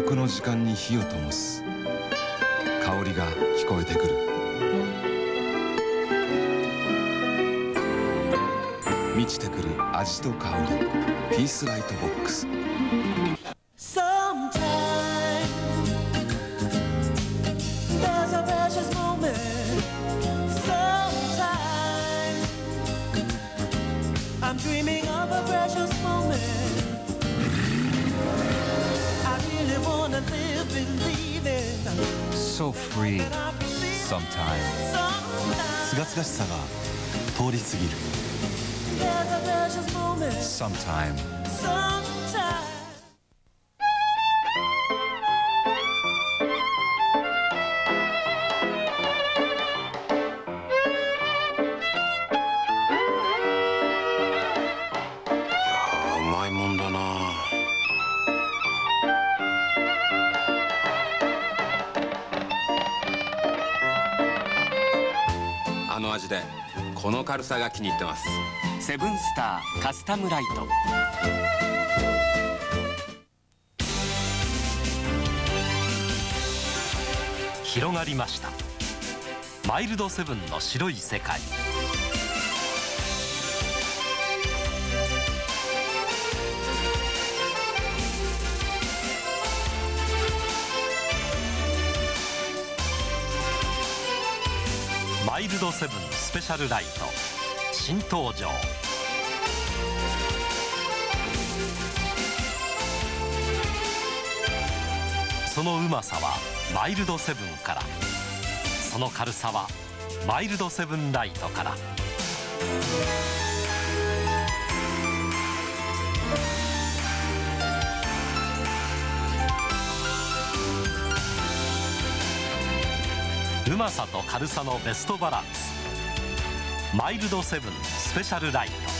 黙の時間に火を灯す。香りが聞こえてくる。満ちてくる味と香り。ピースライトボックス。 So free sometimes. すがすがしさが通り過ぎる。Sometime. うまいもんだな。あの味でこの軽さが気に入ってます。 セブンスターカスタムライト。 広がりました。マイルドセブンの白い世界。マイルドセブンスペシャルライト新登場。そのうまさはマイルドセブンから、その軽さはマイルドセブンライトから。うまさと軽さのベストバランス。マイルドセブンスペシャルライト。